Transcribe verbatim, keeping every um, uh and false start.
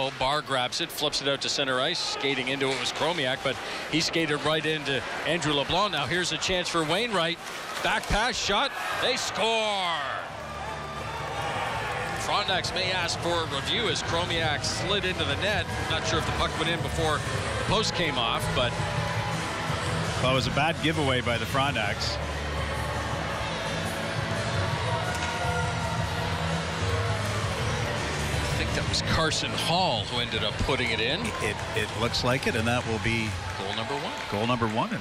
though. Barr grabs it, flips it out to center ice. Skating into it was Chromiak, but he skated right into Andrew LeBlanc. Now here's a chance for Wainwright. Back pass, shot. They score. Frontenacs may ask for a review as Chromiak slid into the net. Not sure if the puck went in before the post came off, but well, it was a bad giveaway by the Frontenacs. I think that was Carson Hall who ended up putting it in. It, it looks like it, and that will be goal number one. Goal number one.